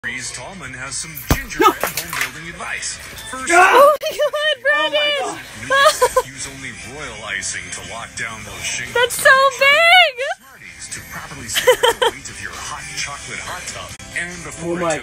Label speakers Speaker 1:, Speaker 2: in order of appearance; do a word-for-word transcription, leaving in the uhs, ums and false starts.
Speaker 1: Reese Tallman has some gingerbread home building advice. First,
Speaker 2: oh my god, Brandon!
Speaker 1: Oh use only royal icing to lock down those shingles.
Speaker 2: That's so big!
Speaker 1: To properly separate the weight of your hot chocolate hot tub. And before
Speaker 3: Oh my